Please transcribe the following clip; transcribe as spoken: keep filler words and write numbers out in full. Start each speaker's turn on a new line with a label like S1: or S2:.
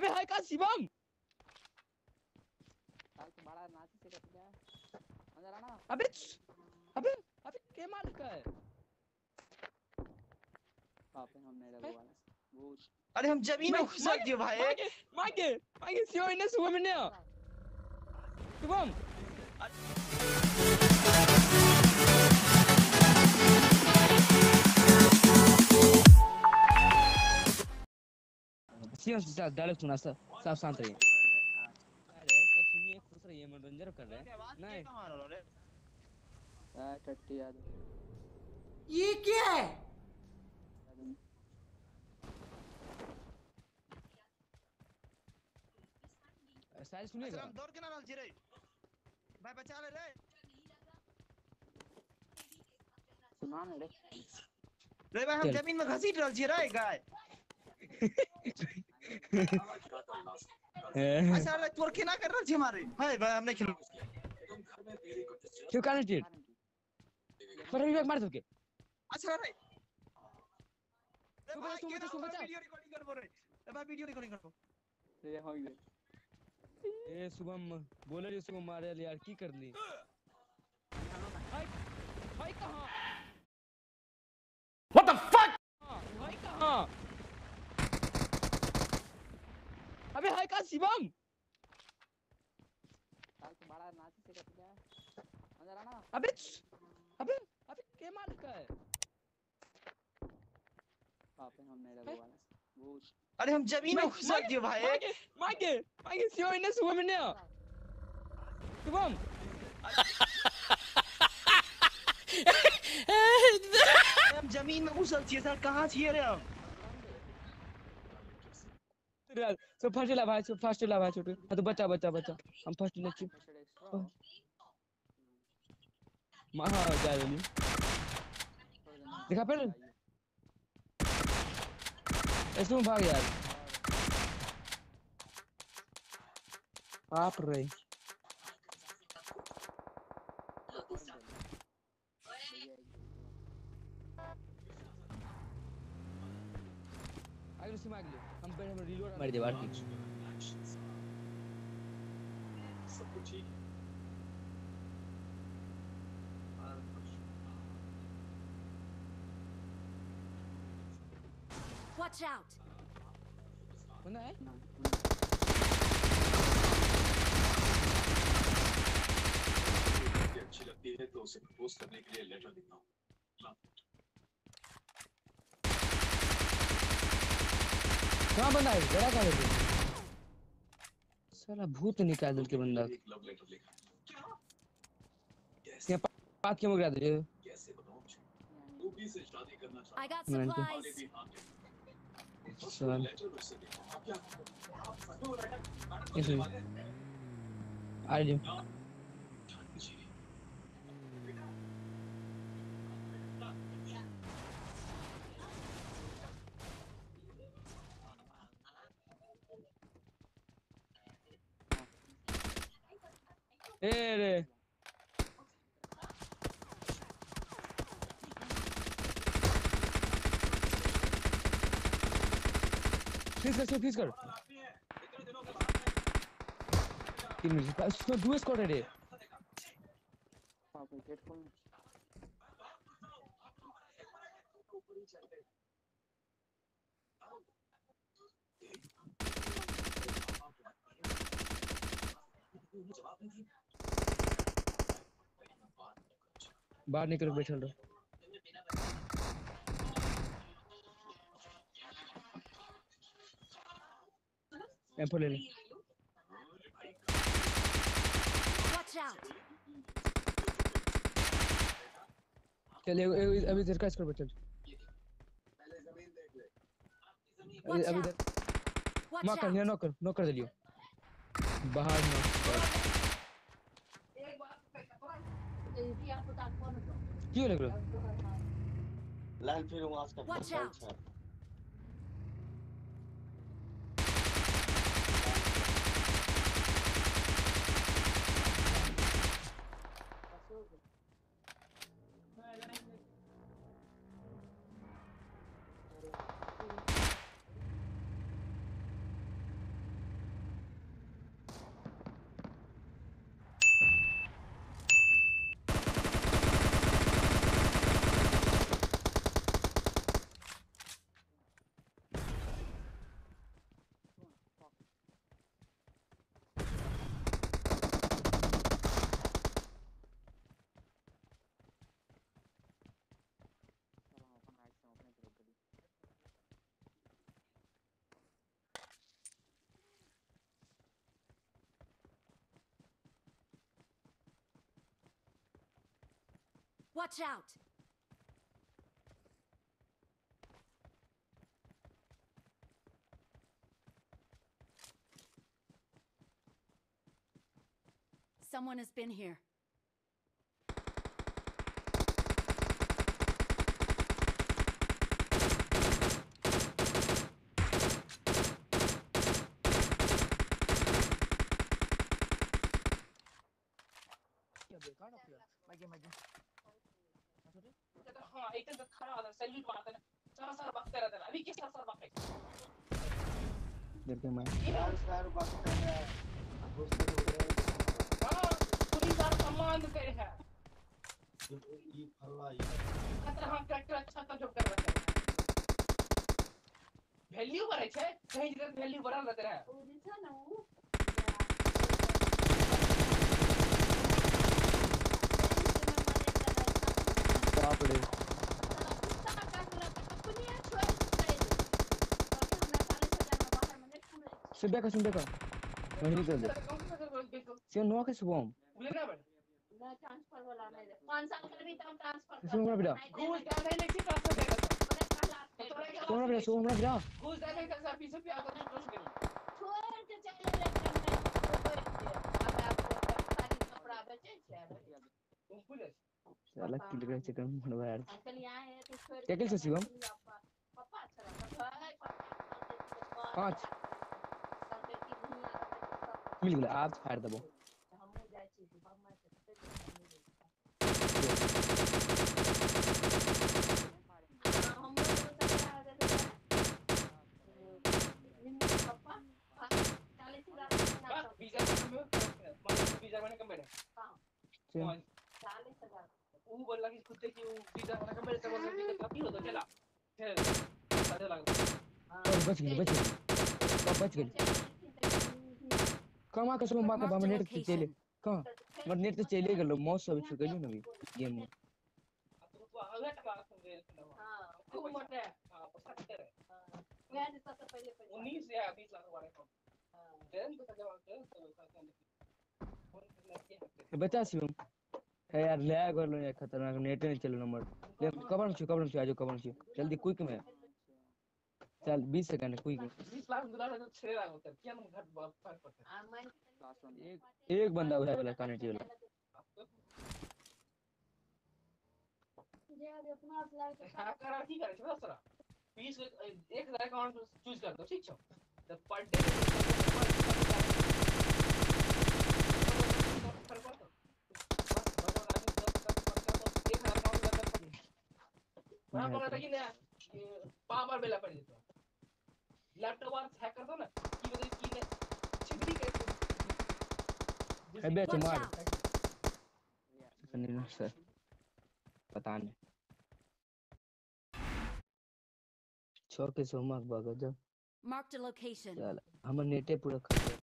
S1: अबे हाय का शिवम
S2: साल तो बड़ा नाची से कट गया अंदर आना।
S1: अबे अबे अबे क्या मार का है
S2: पापे हमने रखो वाला भूत।
S3: अरे हम जमीन में घुस गए भाई।
S1: मागे मागे मागे शिवम इन्हें सुबह में नहीं शिवम शिवम से डायरेक्ट सुना सब सब शांत रहिए। अरे सब सुनिए खुश रहिए मनोरंजन कर रहे हैं नहीं
S2: आ टट्टी याद
S4: ये क्या है
S1: सारी सुनिएगा
S3: हम दौड़ के ना जी रे भाई बचा ले रे
S2: सुना ना रे
S3: रे भाई हम जमीन में घसीट रहल छी रे गाय। अच्छा रे तोर केना कर रहल छी हमारे भाई भाई हमने खेल
S1: क्यों कनेक्टेड पर अभी बैक मार दो के
S3: अच्छा रे
S1: सुबह सुबह तो सुबह
S3: वीडियो रिकॉर्डिंग करबो रे ए भाई वीडियो रिकॉर्डिंग करबो
S2: ये हो गया
S1: ए शुभम बोले रे शुभम मारे यार की कर ली हाय हाय कहां व्हाट द फक हाय कहां अबे हाय का शिवम
S2: साल तो बड़ा नाची से कट गया अंदर आना।
S1: अबे अबे अबे क्या मार का है
S2: पापे हमने रखो वाला भूत।
S3: अरे हम जमीन में घुस गए भाई।
S1: मागे मागे मागे शिवम इन्हें सुबह में नहीं शिवम
S3: हम जमीन में घुसल छिए सर कहां छिए रे हम
S1: सो फर्स्ट ला भाई सो फर्स्ट ला भाई छोटू तो बच्चा बच्चा बच्चा हम फर्स्ट ले छी महा जा रही देखा पर ऐसे भाग यार आप रे आगे से मार ले हम पे हम रीलोड मार दे बाहर की
S5: सब कुछ ठीक
S6: Watch out!
S1: कौन है
S5: अच्छी लगती है तो उसे प्रपोज करने के लिए लेटर लिखता हूँ।
S1: कहाँ बंदा है बड़ा कहाँ है साला भूत निकाल दल के बंदा
S5: लव लेटर लिखा
S1: क्या बात क्यों गिरा दे
S5: कैसे बताऊँ तू भी से शादी करना
S6: I got
S5: चाहता
S6: supplies.
S1: चल इसे आ जाओ ए रे फिक्स कर फिक्स कर तीन मिनट उसमें दो स्क्वाड है रे
S2: पापे गेट खोल
S1: बाहर निकल बैठल रहो एम्पो ले ले
S6: Watch out!
S1: चल अभी इधर का स्क्वाड बैठल अभी अभी इधर
S6: Watch
S1: नॉक कर
S6: out!
S1: यहाँ नॉक कर नॉक कर दियो बाहर नॉक क्यों लग रहा
S7: लाल फिर वहां से
S6: Watch out! Watch out! Someone has been here.
S1: क्या बेकार हो गया
S3: मागे मागे
S2: हाँ एक तो खड़ा होता है सैल्यूट मारता है चार साल बकते रहते हैं अभी किस साल बकते
S1: देखते मैं
S7: यार सर बात कर रहा है दोस्त हो रहा है
S2: हाँ पूरी बार सम्मान देते हैं
S7: ये फल्ला ये
S2: खतरा हाँ ट्रैक्टर अच्छा का जॉब कर रहा है वैल्यू बढ़े छे कहीं जगह वैल्यू बढ़ा रहते हैं
S1: बाप रे सुबह का सुबह का वही निकल दे से नो के सुबह
S2: बोले ना बड़े
S8: ना ट्रांसफर वाला नहीं पाँच साल कर भी तो ट्रांसफर
S1: सुबह हमरा बेटा
S2: घूस डाले नहीं ठीक ट्रांसफर देगा
S1: सुबह हमरा बेटा सुबह हमरा बेटा
S2: घूस डाले का सर पीछे पे आकर कुछ करें
S8: छोड़ के चले लेकिन अब आपको सारी कपड़ा बेचे छे
S2: तुम पुलिस
S1: साला किल करे चक्कर में बनवा यार
S8: अंकल यहाँ है तो छोड़
S1: क्या किल से शिवम
S8: पापा अच्छा लगता है
S1: पाँच मिल गया आप फाड़ दबो
S8: हम जाए छी हम मैं से हम लोग तो क्या आ गए पापा चालीस हजार
S2: वीजा में मतलब वीजा में कम बैठे
S8: चालीस हजार
S2: वो बोला कि खुद की वो वीजा वाला कम बैठे बोल रहे थे काफी होता चला फिर साढ़े लाख
S1: और बच गई बच गई कब बच गई कमा के सुबह मां के
S6: Marked a
S1: बाम नेट से चले
S6: location.
S1: कहां मत नेट से चले गलो मौत सब छू गई ना भी गेम में
S2: अब तो अगला टका दे
S8: हां
S2: खूब मोटे हां पचास कर
S8: मैं तो सबसे पहले पहले
S2: उन्नीस या बीस लाख वाले को देन तो जमा कर तो खाता नहीं फोन करना क्या
S1: बचा शिवम है यार लैग कर लो यार खतरनाक नेट नहीं चल नंबर ले कबर में छू कबर में छू आजो कबर में छू जल्दी क्विक में चल बीस सेकंड क्विक में
S2: बीस लाख डॉलर तो छह लाख होता है क्या हम घट फर्क पड़ता है
S1: एक एक बंदा उठा वाला कनेक्ट वाला
S8: जे अपना अप्लाई
S2: हाँ करा ठीक है छोटा सरा बीस एक हजार अकाउंट चूज कर दो ठीक है तो पर डे वहाँ पर रहता कि ना पावर बेला पड़ जाता लैपटॉप और हैक कर दो ना की वजह की ने छिपरी कैसे
S1: है बे
S6: Watch
S1: मार
S6: out!
S1: नहीं ना सर पता नहीं छो के सोमक बगा जब
S6: Marked a location.
S1: चल हमर नेटे पूरा खत्म